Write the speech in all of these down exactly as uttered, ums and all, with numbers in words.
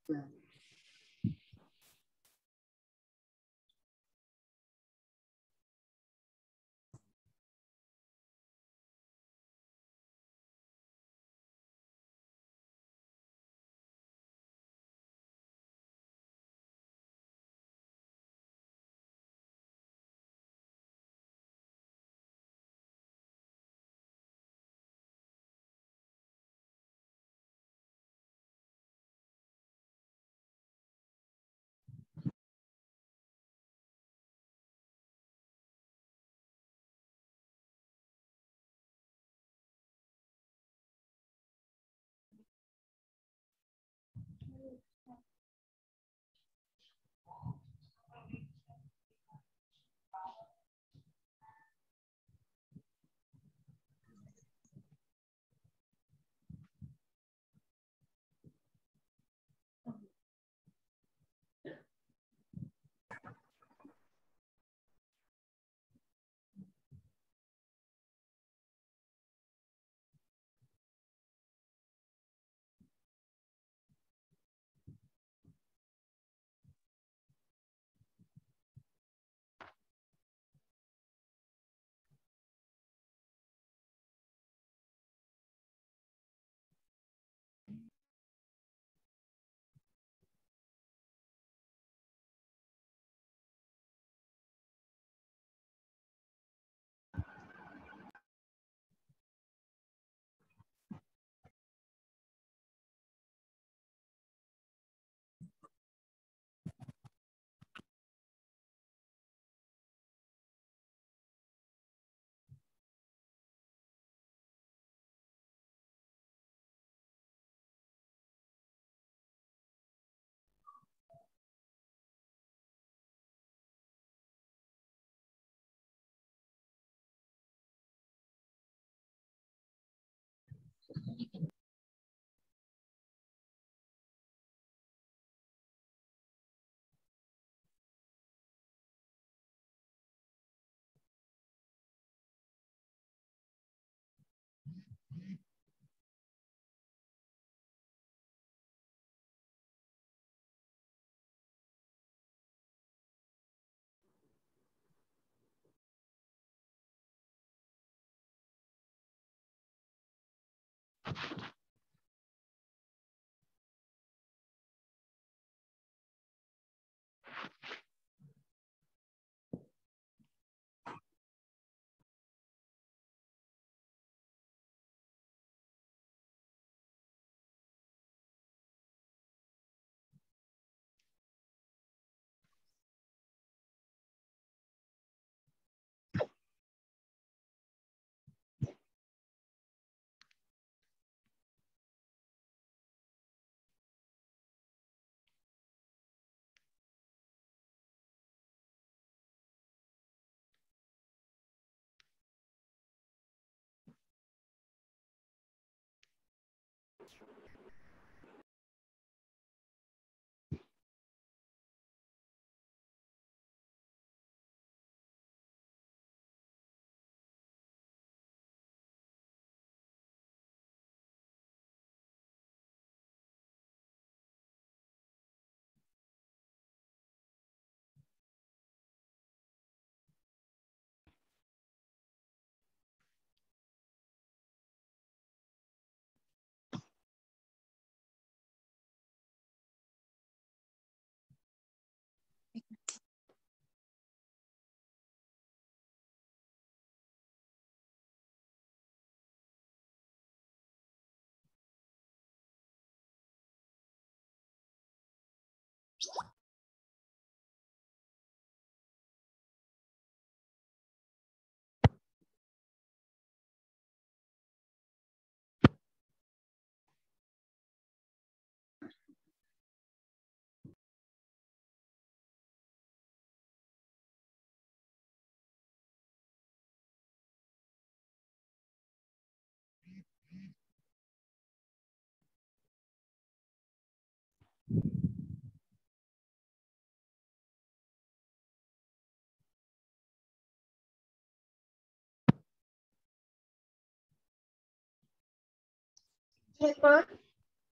Paper.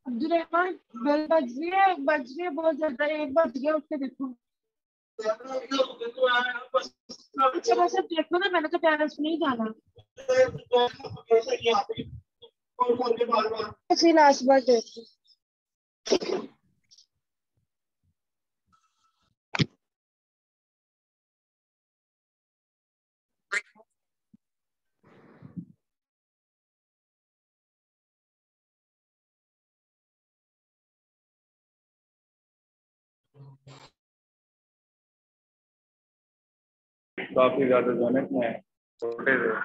Abdul Rahman bell बज रही है, बज रही है बहुत ज्यादा, एक बज गया, उठ के देखो। अच्छा बस अब देखो ना, मैंने तो पेरेंट्स को नहीं जाना। अच्छी लास्ट बार देखो। काफी ज्यादा जोनक में छोटे थे।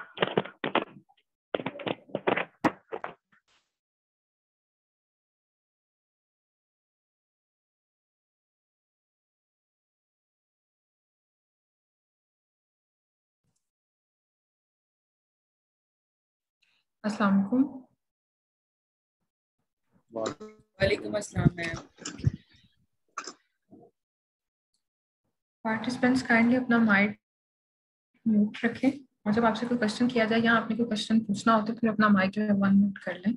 अस्सलाम वालेकुम। वालेकुम अस्सलाम मैम। पार्टिसिपेंट्स काइंडली अपना माइक म्यूट रखें और जब आपसे कोई क्वेश्चन किया जाए या आपने कोई क्वेश्चन पूछना हो तो फिर अपना माइक जो है वन म्यूट कर लें।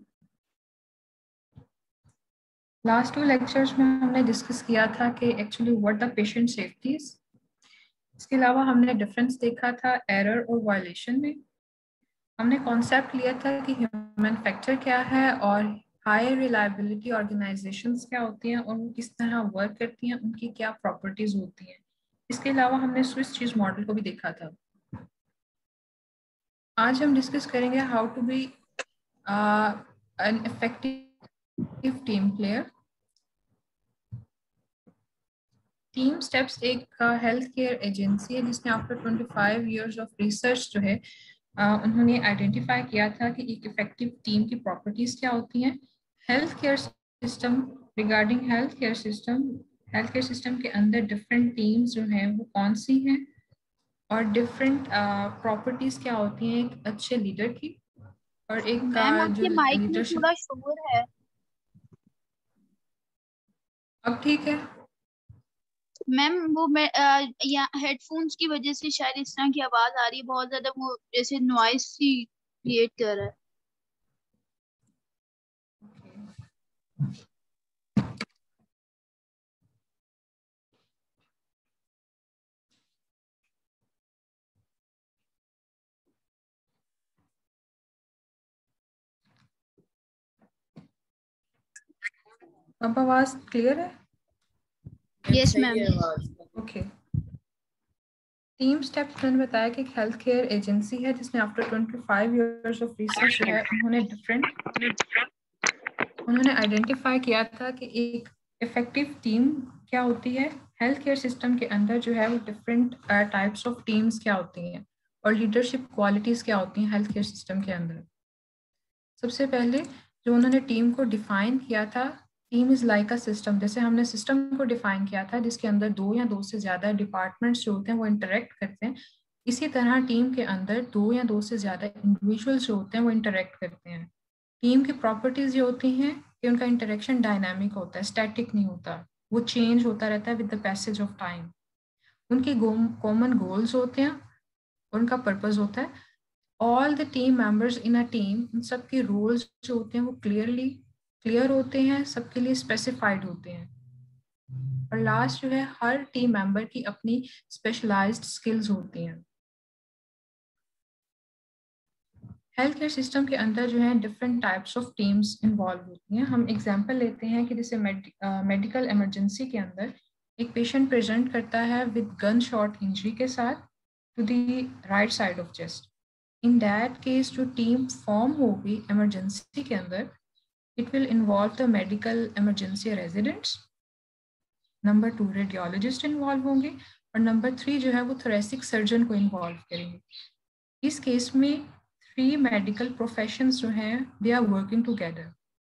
लास्ट टू लेक्चर्स में हमने डिस्कस किया था कि actually what the patient safeties. इसके अलावा हमने डिफरेंस देखा था एरर और वायलेशन में। हमने कॉन्सेप्ट लिया था कि ह्यूमन फैक्टर क्या है और हाई रिलायबिलिटी ऑर्गेनाइजेशंस क्या होती हैं और वो किस तरह वर्क करती हैं, उनकी क्या प्रॉपर्टीज होती हैं। इसके अलावा हमने स्विस चीज मॉडल को भी देखा था। आज हम डिस्कस करेंगे how to be an effective team player. Team steps एक हेल्थ केयर एजेंसी है जिसने आफ्टर पच्चीस इयर्स ऑफ रिसर्च जो है uh, उन्होंने आइडेंटिफाई किया था कि एक इफेक्टिव टीम की प्रॉपर्टीज क्या होती हैं। Health care system, regarding health care system, health care system के अंदर डिफरेंट टीम्स जो हैं वो कौन सी हैं और डिफरेंट प्रॉपर्टीज uh, क्या होती हैं एक अच्छे लीडर की और एक मैम uh, आपके जो माइक में लीडरशिप। थोड़ा शोर है। अब ठीक है मैम वो मैं आ, या हेडफोन्स की वजह से शायद इस तरह की आवाज आ रही है, बहुत ज्यादा वो जैसे नॉइस सी क्रिएट कर रहा है। अब आवाज क्लियर है? Yes ma'am. Okay. Team steps मैंने बताया कि एक हेल्थ केयर एजेंसी है जिसने आफ्टर पच्चीस इयर्स ऑफ रिसर्च जो है उन्होंने डिफरेंट उन्होंने आइडेंटिफाई किया था कि एक इफेक्टिव टीम क्या होती है। हेल्थ केयर सिस्टम के अंदर जो है वो डिफरेंट टाइप्स ऑफ टीम्स क्या होती हैं और लीडरशिप क्वालिटीज क्या होती हैं हेल्थ केयर सिस्टम के अंदर। सबसे पहले जो उन्होंने टीम को डिफाइन किया था, team is like a system. जैसे हमने सिस्टम को डिफाइन किया था जिसके अंदर दो या दो से ज्यादा डिपार्टमेंट्स जो होते हैं वो इंटरेक्ट करते हैं, इसी तरह टीम के अंदर दो या दो से ज्यादा इंडिविजुअल्स जो होते हैं वो इंटरेक्ट करते हैं। टीम की प्रॉपर्टीज ये होती हैं कि उनका इंटरेक्शन डायनामिक होता है, स्टैटिक नहीं होता, वो चेंज होता रहता है with the passage of time. उनके कॉमन गोल्स होते हैं, उनका पर्पस होता है। All the team members in a team, उन सबके रोल्स जो होते हैं वो क्लियरली क्लियर होते हैं, सबके लिए स्पेसिफाइड होते हैं। और लास्ट जो है हर टीम मेंबर की अपनी स्पेशलाइज्ड स्किल्स होती हैं। हेल्थ केयर सिस्टम के अंदर जो है different types of teams involve होती हैं। हम एग्जांपल लेते हैं कि जैसे मेडिकल इमरजेंसी के अंदर एक पेशेंट प्रेजेंट करता है विद गन शॉट इंजरी के साथ to the right side of chest. In that case जो टीम फॉर्म होगी इमरजेंसी के अंदर, it will involve the medical emergency residents. Number two radiologist involve होंगे और नंबर थ्री जो है वो थोरेसिक सर्जन को इन्वॉल्व करेंगे। इस केस में थ्री मेडिकल प्रोफेशंस जो हैं दे आर वर्किंग टुगेदर।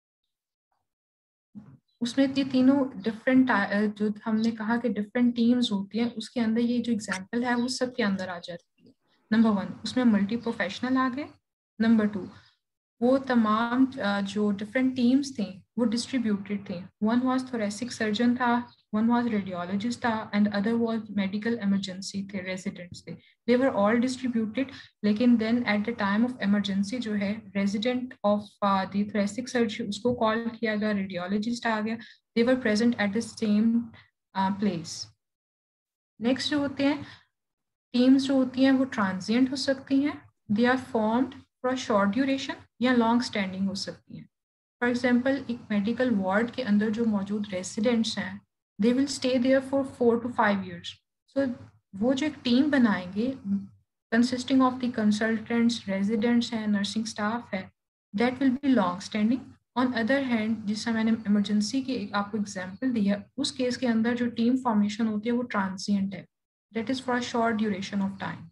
उसमें ये तीनों डिफरेंट जो हमने कहा कि डिफरेंट टीम्स होती हैं, उसके अंदर ये जो एग्जांपल है वो सब के अंदर आ जाती है। नंबर वन, उसमें मल्टी प्रोफेशनल आ गए। नंबर टू, वो तमाम जो डिफरेंट टीम्स थे वो डिस्ट्रीब्यूटेड थे। वन वाज थोरेसिक सर्जन था, one was radiologist था and other was medical emergency थे, residents थे. They were all distributed, लेकिन then at the time of emergency जो है resident of uh, the thoracic surgery उसको call किया गया, radiologist आ गया. They were present at the same uh, place. Next जो होते हैं teams जो होती हैं वो transient हो सकती हैं. They are formed for a short duration या long standing हो सकती हैं. For example, एक medical ward के अंदर जो मौजूद residents हैं, they will stay there for four to five years. So वो जो एक team बनाएंगे, consisting of the consultants, residents हैं, nursing staff है, that will be long standing. On other hand, जिससे मैंने emergency की एक आपको example दिया, उस case के अंदर जो team formation होती है वो transient है. That is for a short duration of time.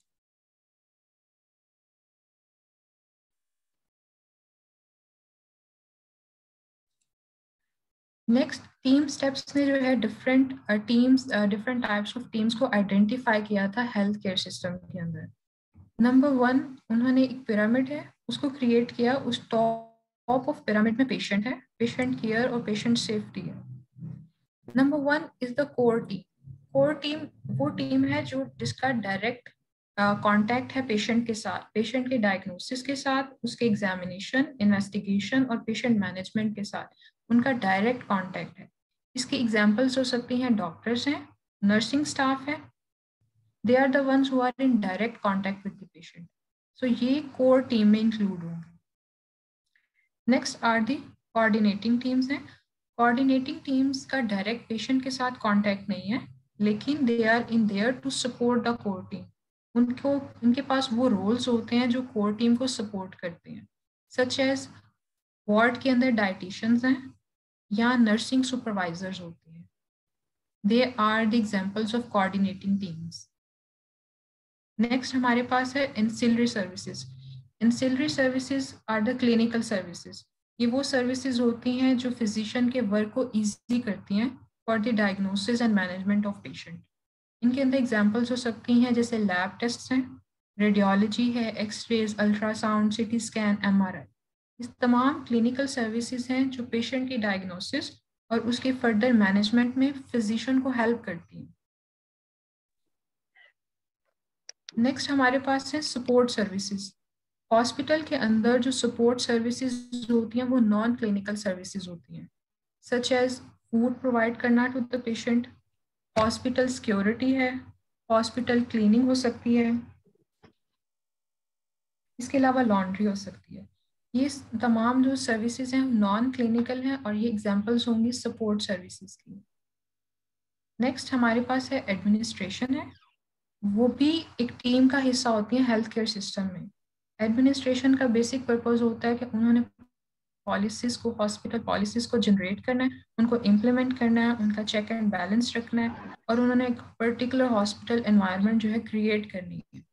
Next team steps ने जो है different teams different types of teams को आइडेंटिफाई किया था हेल्थ केयर सिस्टम के अंदर. नंबर वन, उन्होंने एक पिरामिड है उसको क्रिएट किया. उस टॉप ऑफ पिरामिड में पेशेंट है, पेशेंट केयर और पेशेंट सेफ्टी है. Number one is the core team. Core team वो टीम है जो जिसका डायरेक्ट कांटेक्ट uh, है पेशेंट के साथ, पेशेंट के डायग्नोसिस के साथ, उसके एग्जामिनेशन, इन्वेस्टिगेशन और पेशेंट मैनेजमेंट के साथ उनका डायरेक्ट कांटेक्ट है. इसकी एग्जांपल्स हो सकती हैं डॉक्टर्स हैं, नर्सिंग स्टाफ है. They are the ones who are in direct contact with the patient. So ये कोर टीम में इंक्लूड होंगे. Next are the coordinating teams हैं. कोऑर्डिनेटिंग टीम्स का डायरेक्ट पेशेंट के साथ कांटेक्ट नहीं है, लेकिन they are in there to support the core team. उनको उनके पास वो रोल्स होते हैं जो कोर टीम को सपोर्ट करते हैं, सच एज वार्ड के अंदर डाइटिशियंस हैं या नर्सिंग सुपरवाइजर्स होते हैं. They are the examples of coordinating teams. Next हमारे पास है ancillary services. Ancillary services are the clinical services. ये वो सर्विसेज होती हैं जो फिजिशियन के वर्क को ईजी करती हैं for the diagnosis and management of patient. इनके अंदर एग्जांपल्स हो सकती हैं जैसे लैब टेस्ट हैं, रेडियोलॉजी है, x-rays, ultrasound, CT scan, MRI. इस तमाम क्लिनिकल सर्विसेज हैं जो पेशेंट की डायग्नोसिस और उसके फर्दर मैनेजमेंट में फिजिशियन को हेल्प करती हैं. नेक्स्ट हमारे पास है सपोर्ट सर्विसेज. हॉस्पिटल के अंदर जो सपोर्ट सर्विसेज होती हैं वो नॉन क्लिनिकल सर्विसेज होती हैं, सच एज फूड प्रोवाइड करना to the patient, hospital security है, हॉस्पिटल क्लीनिंग हो सकती है, इसके अलावा लॉन्ड्री हो सकती है. ये तमाम जो सर्विसेज हैं नॉन क्लिनिकल हैं और ये एग्जांपल्स होंगी सपोर्ट सर्विसेज की. नेक्स्ट हमारे पास है एडमिनिस्ट्रेशन है. वो भी एक टीम का हिस्सा होती है हेल्थ केयर सिस्टम में. एडमिनिस्ट्रेशन का बेसिक पर्पस होता है कि उन्होंने पॉलिसीज को, हॉस्पिटल पॉलिसीज को जनरेट करना है, उनको इम्प्लीमेंट करना है, उनका चेक एंड बैलेंस रखना है और उन्होंने एक पर्टिकुलर हॉस्पिटल एनवायरनमेंट जो है क्रिएट करनी है.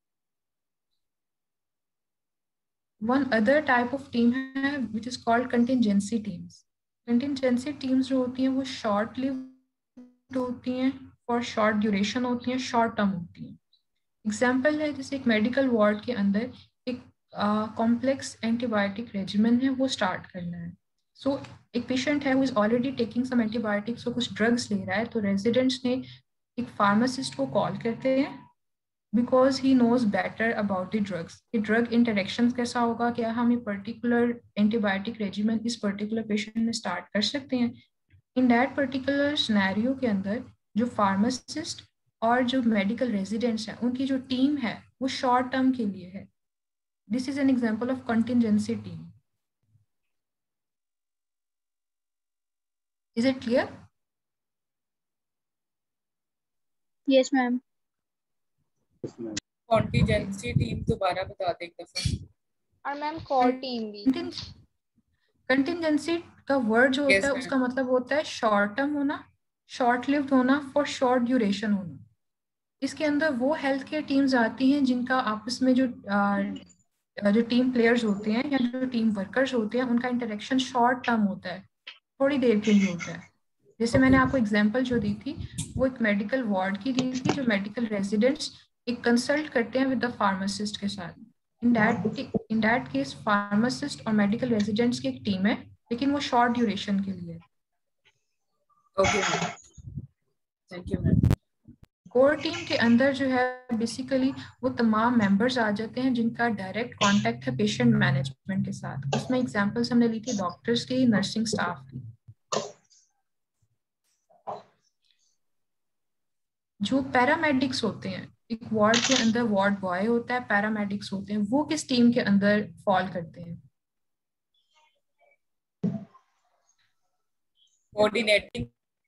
One other type of team है which is called contingency teams. Contingency teams जो होती हैं वो short lived होती हैं, for short duration होती हैं, short term होती हैं. Example है जैसे एक medical ward के अंदर एक complex antibiotic regimen है वो start करना है. So एक patient है who is already taking some antibiotics, so कुछ drugs ले रहा है, तो residents ने एक pharmacist को call करते हैं because he knows better about the drugs. कि drug interactions कैसा होगा, क्या हम ये particular antibiotic regimen इस particular patient में start कर सकते हैं. In that particular scenario के अंदर जो pharmacist और जो medical residents हैं उनकी जो team है वो short term के लिए है. This is an example of contingency team. Is it clear? Yes, ma'am. Contingency team दोबारा बता दे एक दफा. और मैम कोर टीम भी. कंटिजेंसी का वर्ड जो होता Yes, है ma'am. उसका मतलब होता है शॉर्ट टर्म होना, शॉर्ट लिव्ड होना, फॉर शॉर्ट ड्यूरेशन होना. इसके अंदर वो हेल्थ केयर टीम्स आती हैं जिनका आपस में जो आ, जो टीम प्लेयर्स होते हैं या जो टीम वर्कर्स होते हैं उनका इंटरेक्शन शॉर्ट टर्म होता है, थोड़ी देर के लिए होता है. जैसे मैंने आपको एग्जांपल जो दी थी वो एक मेडिकल वार्ड की दी थी, जो मेडिकल रेजिडेंट्स एक कंसल्ट करते हैं विद द फार्मासिस्ट के साथ. In that in that case pharmacist और मेडिकल रेजिडेंट्स की एक टीम है, लेकिन वो शॉर्ट ड्यूरेशन के लिए. Okay. Thank you ma'am. Core team के अंदर जो है बेसिकली वो तमाम मेंबर्स आ जाते हैं जिनका डायरेक्ट कांटेक्ट है पेशेंट मैनेजमेंट के साथ। उसमें एग्जांपल्स हमने ली थी डॉक्टर्स की, नर्सिंग स्टाफ की। जो पैरामेडिक्स होते हैं, एक वार्ड के अंदर वार्ड बॉय होता है, पैरामेडिक्स होते हैं, वो किस टीम के अंदर फॉल करते हैं? Coordinating.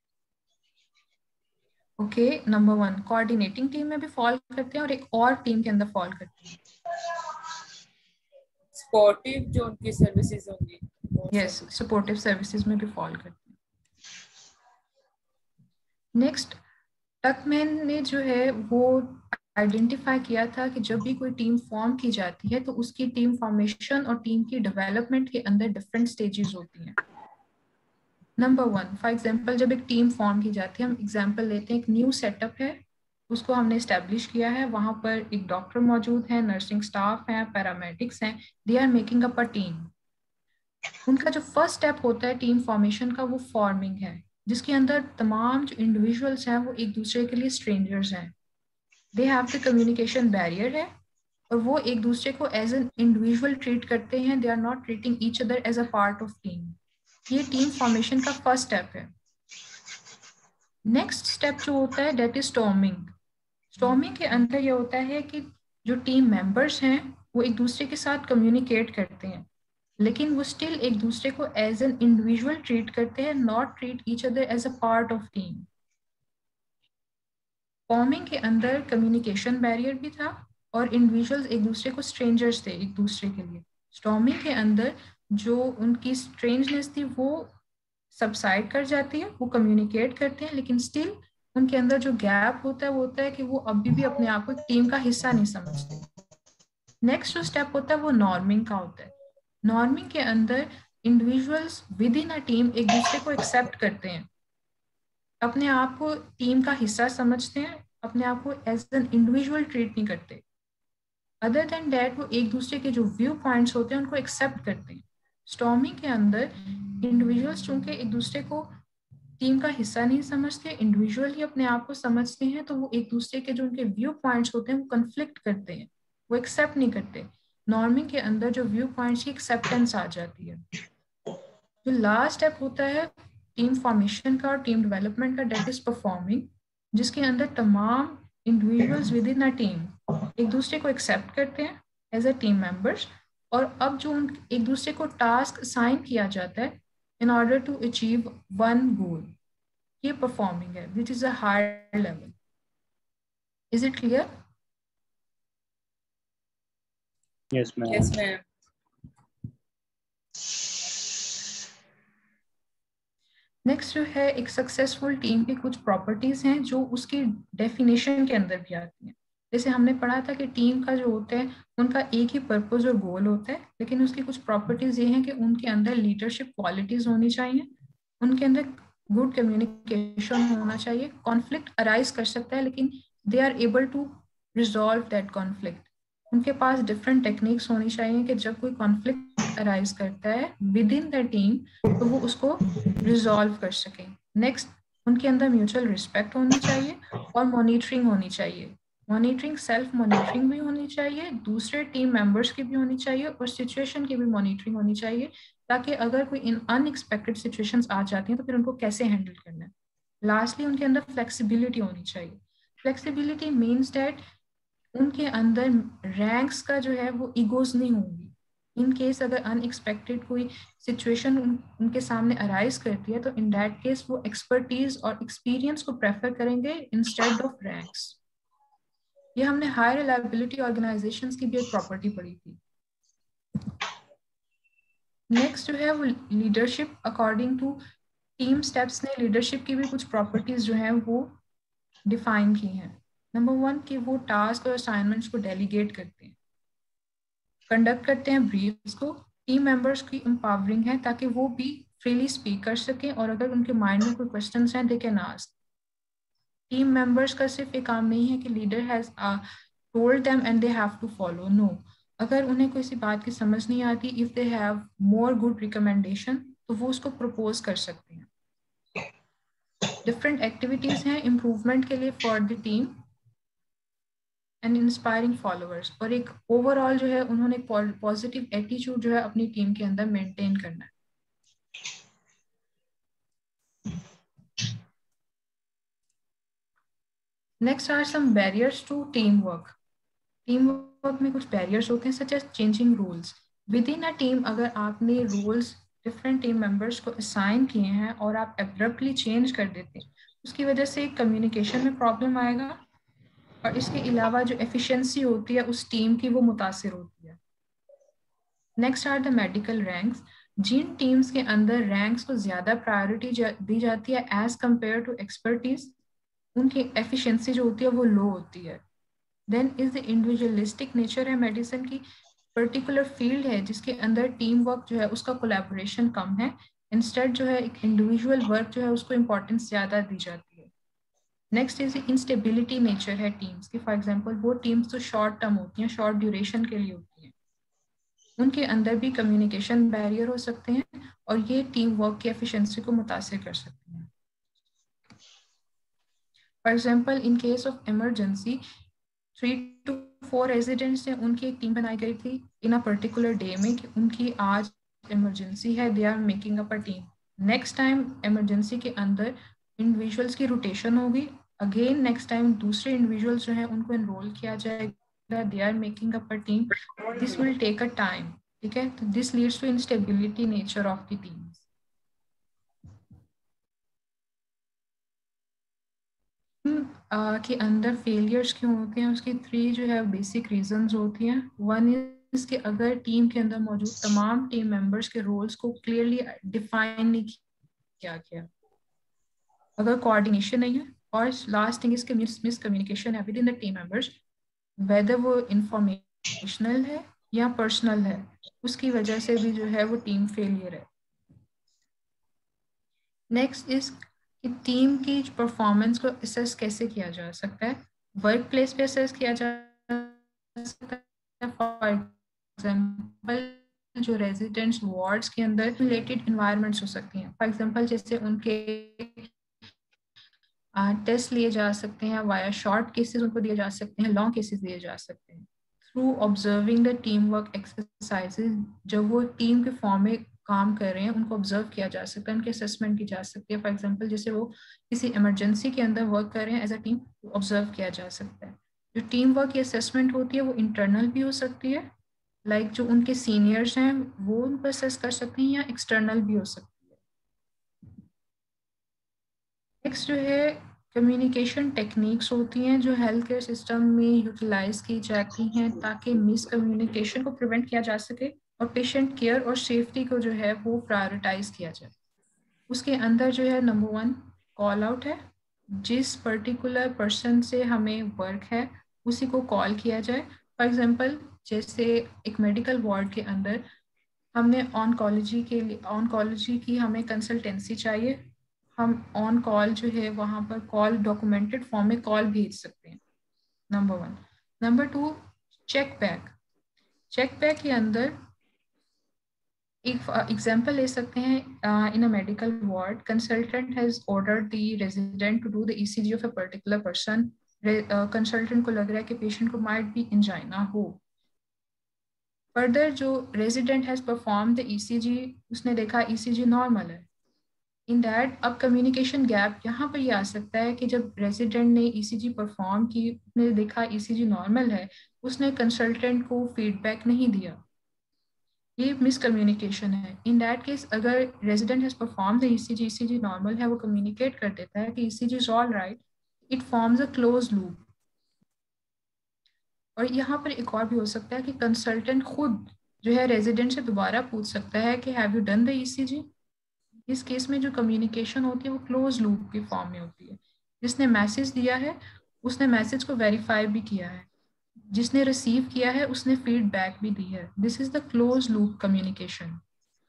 Okay, number one coordinating team में भी फॉल करते हैं और एक और टीम के अंदर फॉल करते हैं। सपोर्टिव जो उनकी सर्विसेज होंगी। यस, सपोर्टिव सर्विसेज में भी फॉल करते हैं। नेक्स्ट, टकमैन ने जो है वो आइडेंटिफाई किया था कि जब भी कोई टीम फॉर्म की जाती है तो उसकी टीम फॉर्मेशन और टीम की डेवलपमेंट के अंदर डिफरेंट स्टेजेस होती हैं। नंबर वन, फॉर एग्जांपल जब एक टीम फॉर्म की जाती है, हम एग्जांपल लेते हैं, एक न्यू सेटअप है, उसको हमने इस्टेब्लिश किया है, वहां पर एक डॉक्टर मौजूद है, नर्सिंग स्टाफ है, पैरामेडिक्स हैं, they are making up a team. उनका जो फर्स्ट स्टेप होता है टीम फॉर्मेशन का वो फॉर्मिंग है, जिसके अंदर तमाम जो इंडिविजुअल्स हैं वो एक दूसरे के लिए स्ट्रेंजर्स हैं। They have the communication barrier है और वो एक दूसरे को एज एन इंडिविजुअल ट्रीट करते हैं। They are not treating each other as a part of team. ये टीम फॉर्मेशन का फर्स्ट स्टेप है। नेक्स्ट स्टेप जो होता है दैट इज स्टॉर्मिंग। स्टॉर्मिंग के अंदर ये होता है कि जो टीम मेंबर्स हैं वो एक दूसरे के साथ कम्युनिकेट करते हैं, लेकिन वो स्टिल एक दूसरे को एज एन इंडिविजुअल ट्रीट करते हैं, not treat each other as a part of team. Forming के अंदर कम्युनिकेशन बैरियर भी था और इंडिविजुअल्स एक दूसरे को स्ट्रेंजर्स थे एक दूसरे के लिए। स्टॉर्मिंग के अंदर जो उनकी स्ट्रेंजनेस थी वो सबसाइड कर जाती है, वो कम्युनिकेट करते हैं, लेकिन स्टिल उनके अंदर जो गैप होता है वो होता है कि वो अभी भी अपने आप को एक टीम का हिस्सा नहीं समझते। नेक्स्ट जो स्टेप होता है वो नॉर्मिंग का होता है। नॉर्मिंग के अंदर individuals within a team एक दूसरे को एक्सेप्ट करते हैं, अपने आप को टीम का हिस्सा समझते हैं, अपने आप को एज एन इंडिविजुअल ट्रीट नहीं करते। अदर देन डैट वो एक दूसरे के जो व्यू पॉइंट्स होते हैं उनको एक्सेप्ट करते हैं। स्टॉर्मिंग के अंदर इंडिविजुअल्स चूंकि एक दूसरे को टीम का हिस्सा नहीं समझते, इंडिविजुअल ही अपने आप को समझते हैं, तो वो एक दूसरे के जो उनके व्यू पॉइंट्स होते हैं वो कन्फ्लिक्ट करते हैं, वो एक्सेप्ट नहीं करते। नॉर्मिंग के अंदर जो व्यू पॉइंट्स की एक्सेप्टेंस आ जाती है। जो लास्ट स्टेप होता है टीम फॉर्मेशन का और टीम डेवलपमेंट का, डेट इज परफॉर्मिंग, जिसके अंदर तमाम individuals within a team एक दूसरे को एक्सेप्ट करते हैं एज अ टीम मेंबर्स, और अब जो उन एक दूसरे को टास्क असाइन किया जाता है in order to achieve one goal, ये performing है, which is a higher level. Is it clear? Yes, ma'am. Yes, ma'am. Next जो है एक सक्सेसफुल टीम की कुछ प्रॉपर्टीज हैं जो उसकी डेफिनेशन के अंदर भी आती हैं। जैसे हमने पढ़ा था कि टीम का जो होता है उनका एक ही पर्पस और गोल होता है, लेकिन उसकी कुछ प्रॉपर्टीज ये हैं कि उनके अंदर लीडरशिप क्वालिटीज होनी चाहिए, उनके अंदर गुड कम्युनिकेशन होना चाहिए। कॉन्फ्लिक्ट अराइज कर सकता है लेकिन they are able to resolve that conflict. उनके पास डिफरेंट टेक्निक्स होनी चाहिए कि जब कोई कॉन्फ्लिक्ट अराइज करता है विद इन द टीम तो वो उसको रिजॉल्व कर सकें। नेक्स्ट, उनके अंदर म्यूचुअल रिस्पेक्ट होनी चाहिए और मॉनिटरिंग होनी चाहिए। मॉनिटरिंग सेल्फ मॉनिटरिंग भी होनी चाहिए, दूसरे टीम मेंबर्स की भी होनी चाहिए और सिचुएशन की भी मॉनिटरिंग होनी चाहिए, ताकि अगर कोई इन अनएक्सपेक्टेड सिचुएशंस आ जाती हैं तो फिर उनको कैसे हैंडल करना है। लास्टली, उनके अंदर फ्लेक्सिबिलिटी होनी चाहिए। फ्लेक्सिबिलिटी मीन्स डैट उनके अंदर रैंक्स का जो है वो ईगोज नहीं होंगी। इन केस अगर अनएक्सपेक्टेड कोई सिचुएशन उन, उनके सामने अराइज करती है तो इन दैट केस वो एक्सपर्टीज और एक्सपीरियंस को प्रेफर करेंगे इंस्टेड ऑफ रैंक्स। ये हमने हाई रिलायबिलिटी ऑर्गेनाइजेशंस की भी एक प्रॉपर्टी पढ़ी थी। नेक्स्ट जो है वो leadership. According to team steps ने लीडरशिप की भी कुछ प्रॉपर्टीज जो हैं वो डिफाइन की हैं। नंबर वन कि वो टास्क और असाइनमेंट्स को डेलीगेट करते हैं, कंडक्ट करते हैं ब्रीफ्स को, टीम मेंबर्स की एम्पावरिंग है ताकि वो भी फ्रीली स्पीक कर सकें और अगर उनके माइंड में कोई क्वेश्चंस हैं they can ask. Team members का सिर्फ ये काम नहीं है कि leader has told them and they have to follow, no. अगर उन्हें कोई सी बात की समझ नहीं आती, if they have more good recommendation तो वो उसको प्रपोज कर सकते हैं। डिफरेंट एक्टिविटीज हैं इम्प्रूवमेंट के लिए for the team and inspiring followers, और एक ओवरऑल जो है उन्होंने पॉजिटिव एटीट्यूड जो है अपनी टीम के अंदर मेंटेन करना है। Next are some barriers to team work. Team work में कुछ बैरियर्स होते हैं such as changing rules within a team. अगर आपने रूल्स डिफरेंट टीम मेंबर्स को असाइन किए हैं और आप एब्रप्टली चेंज कर देते हैं, उसकी वजह से कम्युनिकेशन में प्रॉब्लम आएगा, और इसके अलावा जो एफिशिएंसी होती है उस टीम की वो मुतासिर होती है। Next are the medical ranks. जिन टीम्स के अंदर रैंक्स को ज़्यादा प्रायोरिटी जा, दी जाती है एज कम्पेयर टू एक्सपर्टीज, उनकी एफिशिएंसी जो होती है वो लो होती है। Then is the individualistic nature है मेडिसिन की, पर्टिकुलर फील्ड है जिसके अंदर टीम वर्क जो है उसका कोलैबोरेशन कम है, इंस्टेड जो है एक इंडिविजुअल वर्क जो है उसको इम्पोर्टेंस ज़्यादा दी जाती है। नेक्स्ट इज इंस्टेबिलिटी नेचर है टीम्स की। फॉर एग्जांपल वो टीम्स जो शॉर्ट टर्म होती हैं, शॉर्ट ड्यूरेशन के लिए होती हैं, उनके अंदर भी कम्युनिकेशन बैरियर हो सकते हैं और ये टीम वर्क की एफिशिएंसी को मुतासिर कर सकते हैं। For example in case of emergency, three to four residents ने उनकी एक टीम बनाई गई थी इन अ पर्टिकुलर डे में कि उनकी आज इमरजेंसी है, they are making up a team. Next time emergency के अंदर इंडिविजुअल्स की रोटेशन होगी, अगेन नेक्स्ट टाइम दूसरे इंडिविजुअल्स जो हैं उनको एनरोल किया जाएगा, they are making up a team. This will take a time, ठीक है, तो this leads to instability nature of the teams. Uh, के अंदर फेलियर्स क्यों होते हैं, उसकी थ्री जो है बेसिक रीजंस होती हैं। वन इज कि अगर टीम के अंदर मौजूद तमाम टीम मेंबर्स के रोल्स को क्लियरली डिफाइन नहीं किया गया, अगर कोऑर्डिनेशन नहीं है, और last thing is miscommunication है within the team members, whether वो इंफॉर्मेशनल है या पर्सनल है, उसकी वजह से भी जो है वो टीम फेलियर है। नेक्स्ट इज कि टीम की परफॉर्मेंस को असेस कैसे किया जा सकता है। वर्क प्लेस पे असेस किया जा सकता है। फॉर एग्जांपल जो रेजिडेंट्स वार्ड्स के अंदर रिलेटेड इन्वायरमेंट्स हो सकती हैं, फॉर एग्जांपल जैसे उनके टेस्ट लिए जा सकते हैं, वाया शॉर्ट केसेस उनको दिए जा सकते हैं, लॉन्ग केसेस दिए जा सकते हैं। Through observing the team work exercises, जब वो टीम के फॉर्म में काम कर रहे हैं उनको ऑब्जर्व किया जा सकता है, उनकी असेसमेंट की जा सकती है। फॉर एग्जांपल जैसे वो किसी इमरजेंसी के अंदर वर्क कर रहे हैं एज अ टीम, ऑब्जर्व किया जा सकता है। जो टीम वर्क की असेसमेंट होती है वो इंटरनल भी हो सकती है, लाइक like जो उनके सीनियर्स हैं वो उनको असेस कर सकते हैं, या एक्सटर्नल भी हो सकती है। नेक्स्ट जो है कम्युनिकेशन टेक्निक्स होती हैं जो हेल्थ केयर सिस्टम में यूटिलाइज की जाती हैं ताकि मिस कम्युनिकेशन को प्रिवेंट किया जा सके और पेशेंट केयर और सेफ्टी को जो है वो प्रायोरिटाइज किया जाए। उसके अंदर जो है नंबर वन कॉल आउट है, जिस पर्टिकुलर पर्सन से हमें वर्क है उसी को कॉल किया जाए। फॉर एग्जांपल जैसे एक मेडिकल वार्ड के अंदर हमने ऑनकोलॉजी के लिए ऑनकोलॉजी की हमें कंसल्टेंसी चाहिए, हम ऑन कॉल जो है वहाँ पर कॉल डॉक्यूमेंटेड फॉर्म में कॉल भेज सकते हैं, number one. Number two check back. Check back के अंदर एक एग्जांपल ले सकते हैं, in a medical ward consultant has ordered the resident to do the ECG of a particular person. Consultant को लग रहा है कि पेशेंट को माइट बी एंजाइना हो। फर्दर जो resident has perform the ECG, उसने देखा ईसीजी नॉर्मल है। इन दैट अब कम्युनिकेशन गैप यहाँ पर ये आ सकता है कि जब रेजिडेंट ने ईसीजी परफॉर्म की, उसने देखा ईसीजी नॉर्मल है, उसने कंसल्टेंट को फीडबैक नहीं दिया, ये मिसकम्युनिकेशन है। इन दैट केस अगर resident has perform the ECG, ECG normal है, वो कम्युनिकेट कर देता है कि ECG is all right, it forms a close loop. और यहाँ पर एक और भी हो सकता है कि कंसल्टेंट खुद जो है रेजिडेंट से दोबारा पूछ सकता है कि have you done the ECG. इस केस में जो कम्युनिकेशन होती है वो क्लोज लूप की फॉर्म में होती है। जिसने मैसेज दिया है उसने मैसेज को वेरीफाई भी किया है, जिसने रिसीव किया है उसने फीडबैक भी दी है। This is the close loop communication.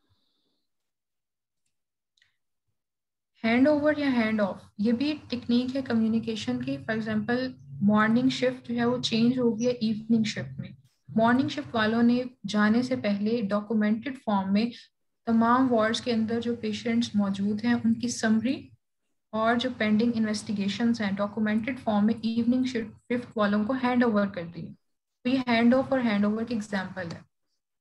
Hand over या हैंड ऑफ, ये भी टेक्निक है कम्युनिकेशन की। फॉर एग्जांपल मॉर्निंग शिफ्ट जो है वो चेंज हो गया इवनिंग शिफ्ट में। मॉर्निंग शिफ्ट वालों ने जाने से पहले डॉक्यूमेंटेड फॉर्म में तमाम वार्ड्स के अंदर जो पेशेंट्स मौजूद हैं उनकी समरी और जो पेंडिंग इन्वेस्टिगेशंस हैं डॉक्यूमेंटेड फॉर्म में इवनिंग शिफ्ट वालों को हैंड ओवर कर दिए। तो ये हैंड ऑफ और हैंड ओवर की एग्जांपल है।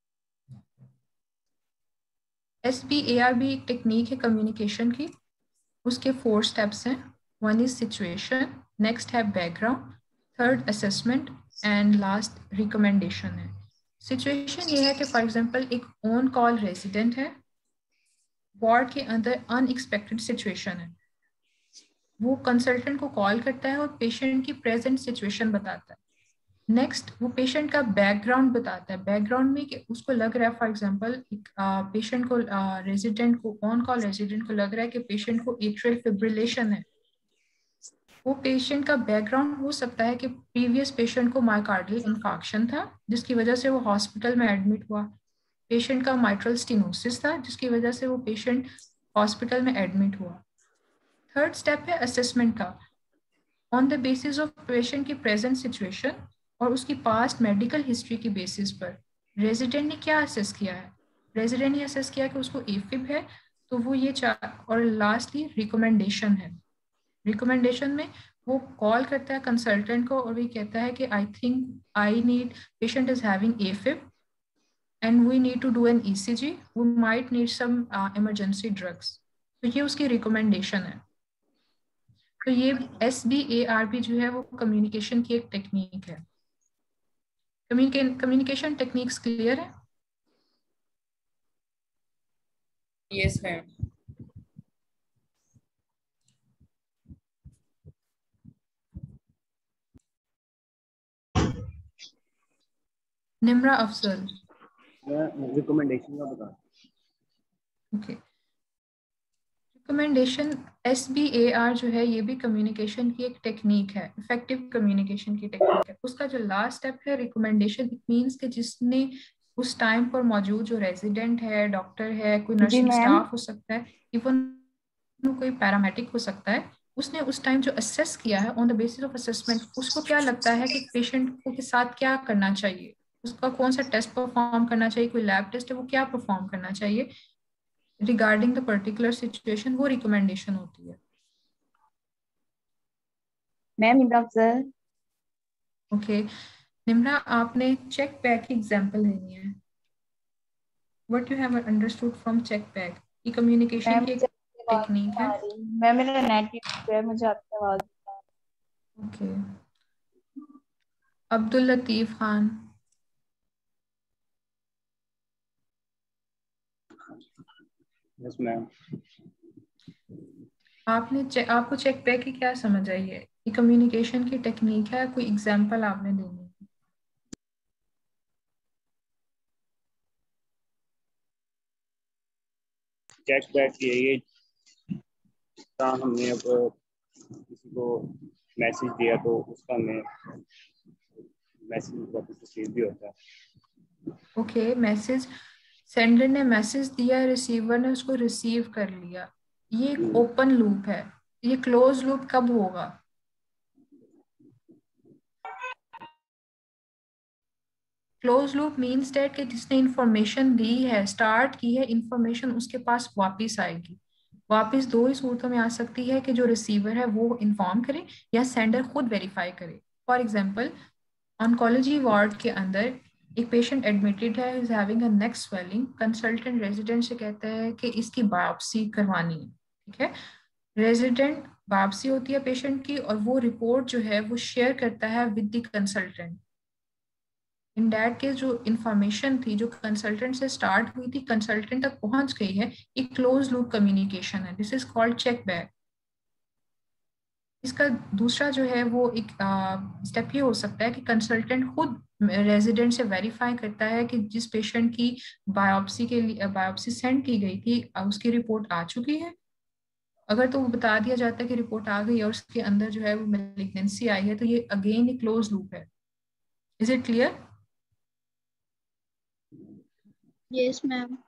S B A R B एक टेक्निक है कम्युनिकेशन की, उसके फोर स्टेप्स हैं। वन इज सिचुएशन, नेक्स्ट है background, third assessment and last recommendation है। सिचुएशन ये है कि फॉर एग्जांपल एक ऑन कॉल रेजिडेंट है, वार्ड के अंदर अनएक्सपेक्टेड सिचुएशन है, वो कंसल्टेंट को कॉल करता है और पेशेंट की प्रेजेंट सिचुएशन बताता है। नेक्स्ट वो पेशेंट का बैकग्राउंड बताता है। बैकग्राउंड में कि उसको लग रहा है फॉर एग्जांपल एक पेशेंट को रेजिडेंट को ऑन कॉल रेजिडेंट को लग रहा है कि पेशेंट को एट्रियल फिब्रिलेशन है। वो पेशेंट का बैकग्राउंड हो सकता है कि प्रीवियस पेशेंट को मायोकार्डियल इंफार्क्शन था जिसकी वजह से वो हॉस्पिटल में एडमिट हुआ। पेशेंट का माइट्रल स्टेनोसिस था जिसकी वजह से वो पेशेंट हॉस्पिटल में एडमिट हुआ। थर्ड स्टेप है असेसमेंट का। On the basis of patient की प्रेजेंट सिचुएशन और उसकी पास्ट मेडिकल हिस्ट्री की बेसिस पर रेजिडेंट ने क्या असेस किया है। रेजिडेंट ने असेस किया कि उसको एफिब है, तो वो ये चार, और लास्टली रिकमेंडेशन है। रिकमेंडेशन में वो कॉल करता है कंसल्टेंट को और वो कहता है कि I think I need patient is having AFib and we need to do an ECG, we might need some emergency drugs. तो ये उसकी रिकमेंडेशन है। तो ये S B A R B जो है वो कम्युनिकेशन की एक टेक्निक है। कम्युनिकेशन टेक्निक्स क्लियर है? Yes ma'am. निम्रा अफजल। मैं रिकमेंडेशन का बता। Okay, recommendation S B A R जो है ये भी कम्युनिकेशन की एक टेक्निक है, इफेक्टिव कम्युनिकेशन की टेक्निक है। उसका जो लास्ट स्टेप है रिकमेंडेशन, इट मींस कि जिसने उस टाइम पर मौजूद जो रेजिडेंट है, डॉक्टर है, कोई नर्सिंग स्टाफ हो सकता है, इवन कोई पैरामेडिक हो सकता है, उसने उस टाइम जो असेस किया है on the basis of assessment उसको क्या लगता है कि पेशेंट को के साथ क्या करना चाहिए, उसका कौन सा टेस्ट परफॉर्म करना चाहिए, कोई लैब टेस्ट है वो क्या परफॉर्म करना चाहिए रिगार्डिंग द पर्टिकुलर सिचुएशन, वो रिकमेंडेशन होती है। मैम निम्रा अफजल। ओके निम्रा, आपने चेक बैग की एग्जांपल देनी है। What you have understood from check back? ये कम्युनिकेशन की एक टेक्निक है। मैम मेरा नेट है, मुझे आपकी आवाज। Okay, Abdul Latif Khan. Yes ma'am. आपने चे, आपको चेक बैग की क्या समझ आई है? ये कम्युनिकेशन की टेक्निक है, कोई एग्जांपल आपने देनी है? चेक बैक ये हमने अब किसी को मैसेज दिया तो उसका हमें मैसेज वापस रिसीव भी होता है। ओके, मैसेज सेंडर ने मैसेज दिया, रिसीवर ने उसको रिसीव कर लिया, ये एक ओपन लूप है। ये क्लोज लूप कब होगा? क्लोज लूप मीन्स डेट कि जिसने इंफॉर्मेशन दी है, स्टार्ट की है, इंफॉर्मेशन उसके पास वापस आएगी। वापस दो ही सूरतों में आ सकती है कि जो रिसीवर है वो इन्फॉर्म करे या सेंडर खुद वेरीफाई करे। फॉर एग्जांपल ऑन्कोलॉजी वार्ड के अंदर एक पेशेंट एडमिटेड है, is having a neck swelling. Consultant resident से कहता है कि इसकी बायोप्सी करवानी है। ठीक है, रेजिडेंट बायोप्सी होती है पेशेंट की और वो रिपोर्ट जो है वो शेयर करता है with the consultant. In that case जो इंफॉर्मेशन थी जो कंसल्टेंट से स्टार्ट हुई थी कंसल्टेंट तक पहुंच गई है, एक क्लोज लूप कम्युनिकेशन है। This is called check back. इसका दूसरा जो है वो एक स्टेप ये हो सकता है कि कंसल्टेंट खुद रेजिडेंट से वेरीफाई करता है कि जिस पेशेंट की बायोप्सी के लिए बायोप्सी सेंड की गई थी उसकी रिपोर्ट आ चुकी है। अगर तो वो बता दिया जाता है कि रिपोर्ट आ गई और उसके अंदर जो है वो मैलिग्नेंसी आई है, तो ये अगेन एक क्लोज लूप है। Is it clear? Yes ma'am.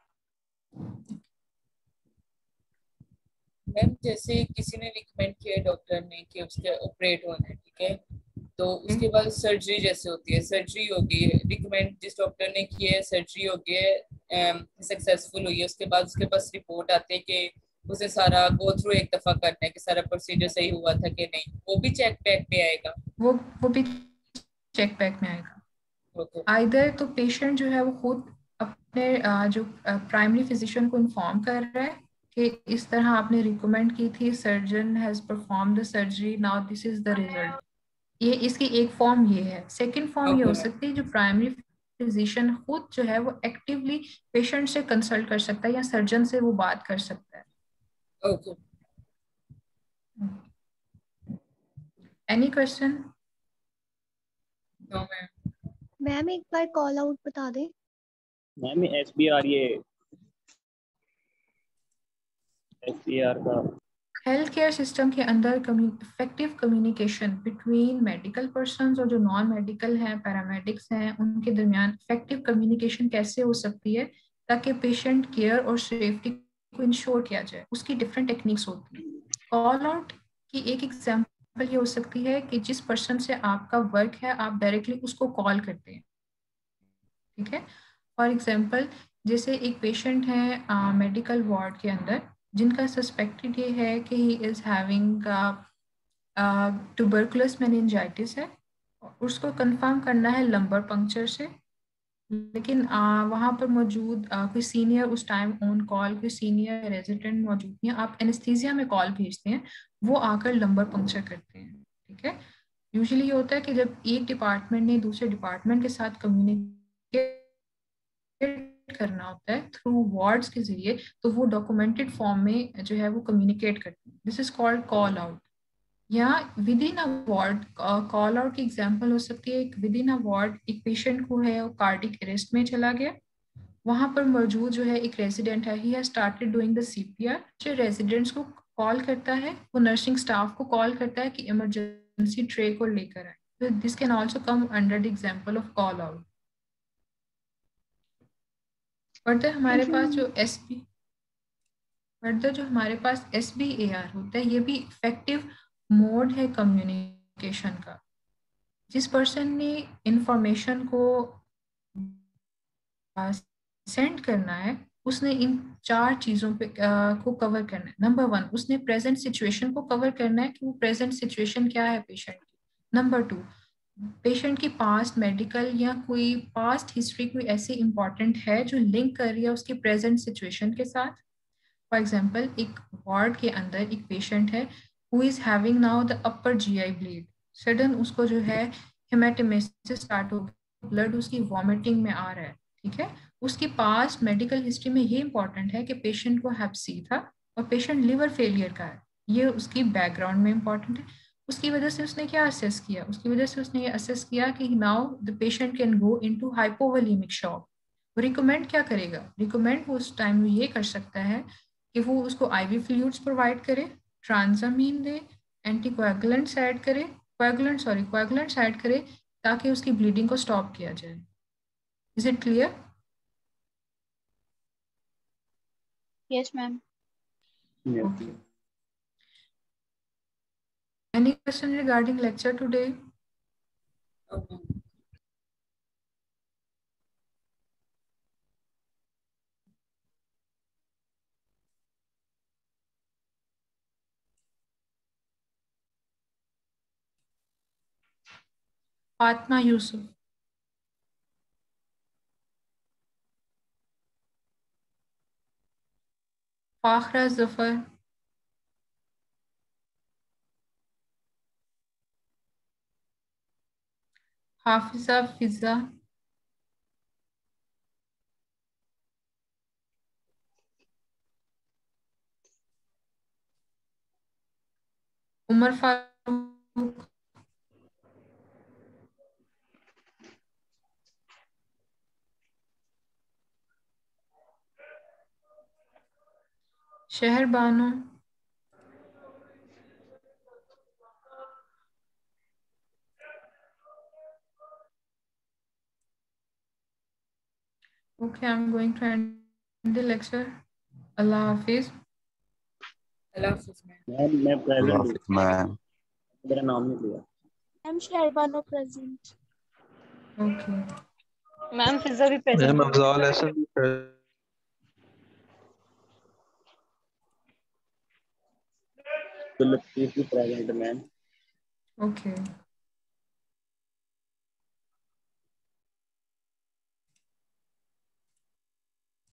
Ma'am जैसे किसी ने रिकमेंड किया डॉक्टर ने कि उसके ऑपरेट होना है, ठीक है, तो उसके बाद सर्जरी जैसे होती है, सर्जरी होगी, रिकमेंड जिस डॉक्टर ने किया है सर्जरी हो गई है, सक्सेसफुल हुई है, उसके बाद उसके पास रिपोर्ट आती है कि उसे सारा गो थ्रू एक दफा करना है कि सारा प्रोसीजर सही हुआ था कि नहीं, वो भी चेक बैक में आएगा। वो वो भी चेक बैक में आएगा। ओके आइदर तो पेशेंट जो है वो खुद अपने अ, जो प्राइमरी फिजिशियन को इन्फॉर्म कर रहा है कि इस तरह आपने रिकमेंड की थी, surgeon has perform the surgery, now this is the result. ये इसकी एक फॉर्म ये है। सेकंड फॉर्म ये हो ओके सकती है जो प्राइमरी फिजिशियन खुद जो है वो एक्टिवली पेशेंट से कंसल्ट कर सकता है या सर्जन से वो बात कर सकता है। Okay. Any question? No ma'am. Ma'am एक बार कॉल आउट बता दें। मैम एस बी आर ये एस बी आर का हेल्थ केयर सिस्टम के अंदर effective communication between medical person और जो नॉन मेडिकल हैं, पैरामेडिक्स हैं, उनके दरमियान इफेक्टिव कम्युनिकेशन कैसे हो सकती है ताकि पेशेंट केयर और सेफ्टी को इंश्योर किया जाए। उसकी डिफरेंट टेक्निक्स होती हैं। कॉल आउट की एक एग्जांपल ये हो सकती है कि जिस पर्सन से आपका वर्क है आप डायरेक्टली उसको कॉल करते हैं, ठीक है। फॉर एग्जांपल जैसे एक पेशेंट है मेडिकल वार्ड के अंदर जिनका सस्पेक्टेड ये है कि he is having tuberculous meningitis है, उसको कंफर्म करना है लंबर पंक्चर से, लेकिन uh, वहाँ पर मौजूद uh, कोई सीनियर उस टाइम ऑन कॉल, कोई सीनियर रेजिडेंट मौजूद नहीं है, आप एनेस्थीसिया में कॉल भेजते हैं, वो आकर लंबर पंक्चर करते हैं, ठीक है। यूजुअली ये होता है कि जब एक डिपार्टमेंट ने दूसरे डिपार्टमेंट के साथ कम्युनिकेट करना होता है थ्रू वर्ड्स के जरिए, तो वो डॉक्यूमेंटेड फॉर्म में जो है वो कम्युनिकेट करते हैं। This is called call out. या within a ward call out की एग्जांपल हो सकती है, एक विद इन अ वार्ड एक पेशेंट को है वो कार्डिक अरेस्ट में चला गया, वहां पर मौजूद जो है एक रेजिडेंट है, he has started doing the CPR. जो रेजिडेंट्स को कॉल करता है वो नर्सिंग स्टाफ को कॉल करता है कि इमरजेंसी ट्रे को लेकर आए। तो this can also come under the example of call out. Further हमारे पास जो एस बी फर्दर जो हमारे पास एस बी ए आर होता है, ये भी इफेक्टिव मोड है कम्युनिकेशन का। जिस पर्सन ने इंफॉर्मेशन को सेंड करना है उसने इन चार चीजों पे आ, को कवर करना है। नंबर वन, उसने प्रेजेंट सिचुएशन को कवर करना है कि वो प्रेजेंट सिचुएशन क्या है पेशेंट की। नंबर टू, पेशेंट की पास्ट मेडिकल या कोई पास्ट हिस्ट्री कोई ऐसी इंपॉर्टेंट है जो लिंक कर रही है उसकी प्रेजेंट सिचुएशन के साथ। फॉर एग्जांपल एक वार्ड के अंदर एक पेशेंट है who is having now the upper GI bleed, sudden उसको जो है हेमेटोमेसिस स्टार्ट हो गया, ब्लड उसकी वॉमिटिंग में आ रहा है, ठीक है। उसकी पास्ट मेडिकल हिस्ट्री में ये इंपॉर्टेंट है कि पेशेंट को हेप सी था और पेशेंट लिवर फेलियर का है, ये उसकी बैकग्राउंड में इंपॉर्टेंट है। उसकी वजह से उसने क्या असेस किया? उसकी वजह से उसने ये असेस किया कि now the patient can go into hypovolemic shock. वो रिकमेंड क्या करेगा? रिकमेंड वो उस टाइम में ये कर सकता है कि वो उसको आईवी फ्लूइड्स प्रोवाइड करे, ट्रांजामीन दे, एंटीकोएगुलेंट्स ऐड करे, कोएगुलेंट सॉरी कोएगुलेंट्स ऐड करे ताकि उसकी ब्लीडिंग को स्टॉप किया जाए। Is it clear? Yes ma'am. Okay. Any question regarding lecture today? Okay Fatma Yusuf. Fakhra Zafar. Hafiza Fiza. Umar Farooq. Sheher Banu. Okay, I'm going to end the lecture. Allah Hafiz. अल्लाह हाफिज़ ma'am. Ma'am मैं present हूँ, ma'am मेरा नाम नहीं लिया। Ma'am Sherbano present. Okay. Ma'am Fiza भी present ma'am है। Afzal Hasan Abdul Latif present, ma'am. Okay.